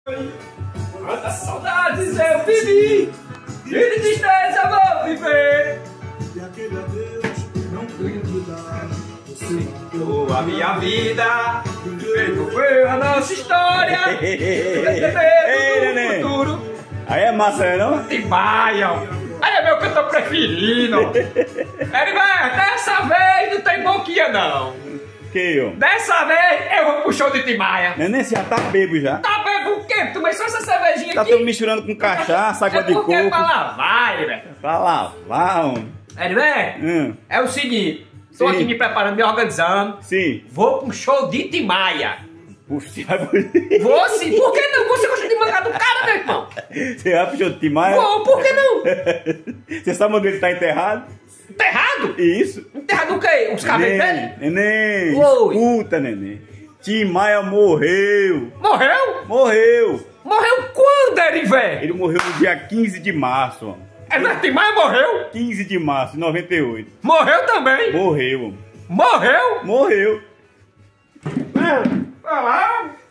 Quantas saudades eu vivi, e de tristeza vou viver. E aquele adeus não pude dar. A minha vida, feito foi a nossa história. Ei, neném. Futuro. Aí é massa, né, não? Timaya. Aí é meu cantor preferido. Ele vai, dessa vez não tem boquinha não. Que ó? Dessa vez eu vou pro show de Timaya. Neném, você já tá bebo já. Tá bebo o quê? Tu só essa cervejinha Tá aqui? tudo misturando com cachaça, água de porque é coco. pra lavar, velho. Pra lavar, homem. É o seguinte, tô Sim. aqui me preparando, me organizando. Sim. Vou pro show de Timaya. Puxa, Vou sim. Por que não? Você gosta de mangar do cara, meu irmão? você vai pro show de Timaya? Vou, por que não? Você sabe onde ele tá enterrado? Enterrado? Isso. Enterrado o quê? Os cabelos dele? Neném, Oi. escuta, neném. Timaya morreu. Morreu? Morreu. Morreu quando, ele, velho? Ele morreu no dia 15 de março, homem. É, mas Timaya morreu? 15 de março de 98. Morreu também? Morreu, homem. Morreu? Morreu. Olha lá.